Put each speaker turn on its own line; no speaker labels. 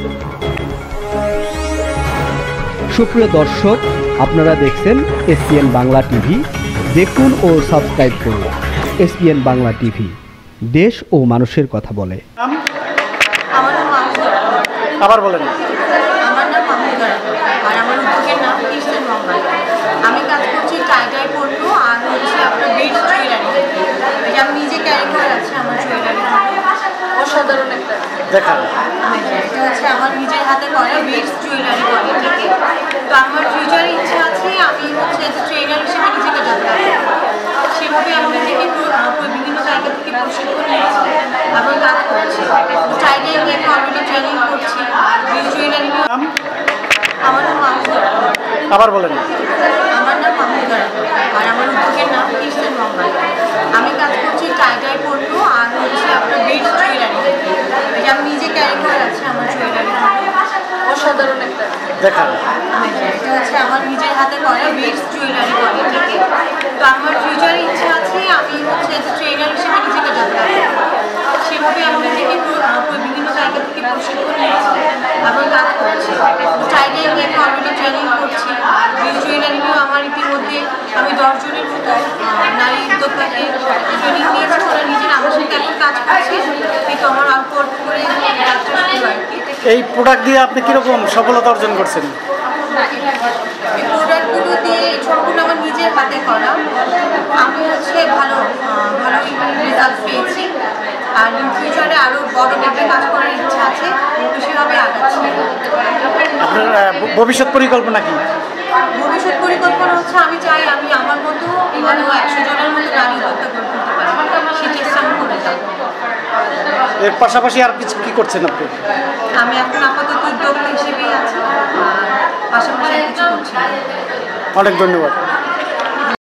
সুপ্রিয় দর্শক, আপনারা দেখছেন এসপিএন বাংলা টিভি। দেখুন ও সাবস্ক্রাইব করুন এসপিএন বাংলা টিভি, দেশ ও মানুষের কথা বলে।
আবার বলেন।
আমার নাম মাহমুদা আর আমার উদ্যোগের নাম কিরসেন মঙ্গল। আমি কাজ করছি টাইটাই পড়বো আর হচ্ছে আপনার বিট জুয়েলারি, এটা আমি নিজে ক্যারি করে আছি। আমার জুয়েলারি অসাধারণ একটা
দেখান।
এটা হচ্ছে আমার নিজের হাতে করা বিটস জুয়েলারি বলে থেকে। তো আমার ফিউচারে ইচ্ছা আছে আমি হচ্ছে ট্রেনার হিসেবে নিজেকে ডেভেলপ করবো। সেভাবে আমি নিজেকে বিভিন্ন জায়গা থেকে প্রশিক্ষণ নিয়েছি এবং কাজ করছি। টাইটাই আমি একটা অলরেডি ট্রেনিং করছি। বিট জুয়েলারি আমার নাম মাহমুদা।
আবার বলেন।
আমার নাম মাহমুদা আর আমার উদ্যোগের নাম কিরসেন মঙ্গল। আমি কাজ করছি টাইটাই পড়বো আর হচ্ছে আপনার বিট জুয়েলারি, এটা আমি নিজে ক্যারি করে আছি। আমার জুয়েলারি অসাধারণ একটা
দেখান।
এটা হচ্ছে আমার নিজের হাতে করা বিটস জুয়েলারি বলে থেকে। তো আমার ফিউচারে ইচ্ছা আছে আমি হচ্ছে ট্রেনার হিসেবে নিজেকে ডেভেলপ করবো। সেভাবে আমি নিজেকে বিভিন্ন জায়গা থেকে প্রশিক্ষণ নিয়েছি এবং কাজ করছি। টাইটাই আমি একটা অলরেডি ট্রেনিং করছি। বিট জুয়েলারি নিয়েও আমার ইতিমধ্যে আমি 10 জনের মতো নারী উদ্যোক্তাকে ট্রেনিং নিয়েছি। ওরা নিজেরা আমার সাথে এখন কাজ করছে, কিন্তু আমার অল্প অল্প করে কাজটা শুরু আর কি।
এই প্রোডাক্ট দিয়ে আপনি কীরকম সফলতা অর্জন করছেন?
এই প্রোডাক্টগুলো দিয়ে সবগুলো আমার নিজের হাতে করা। আমি হচ্ছে ভালোই রেজাল্ট পেয়েছি আর ফিউচারে আরও বড়ভাবে কাজ করার ইচ্ছা আছে, তো সেভাবে আগাচ্ছি।
আপনার ভবিষ্যৎ পরিকল্পনা কি?
ভবিষ্যৎ পরিকল্পনা হচ্ছে আমি চাই আমি আমার মতো আরও 100 জনের মতো নারী উদ্যোক্তা করতে পারি, সেই চেষ্টা আমি করে যাবো।
এর পাশাপাশি আর কিছু কী করছেন আপনি?
আমি এখন আপাতত উদ্যোক্তা হিসেবেই আছি আর পাশাপাশি কিছু করছি।
অনেক ধন্যবাদ।